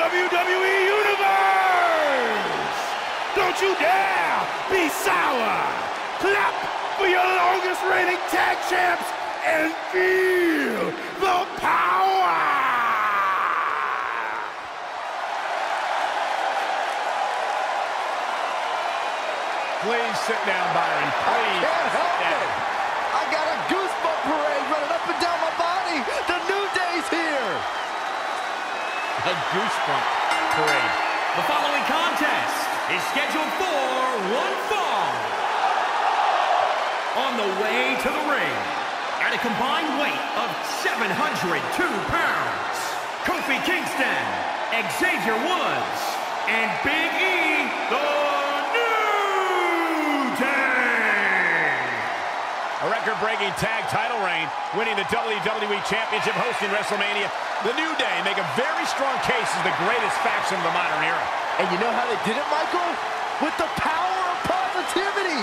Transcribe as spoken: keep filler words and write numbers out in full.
W W E Universe! Don't you dare be sour! Clap for your longest reigning tag champs and feel the power! Please sit down, Byron. Please. I can't help it. I got a goosebump parade running up and down my body. The New Day's here. A goosebump parade. The following contest is scheduled for one fall. On the way to the ring, at a combined weight of seven hundred two pounds, Kofi Kingston, Xavier Woods, and Big E, the A record-breaking tag title reign, winning the W W E Championship, hosting WrestleMania. The New Day make a very strong case as the greatest faction of the modern era. And you know how they did it, Michael? With the power of positivity.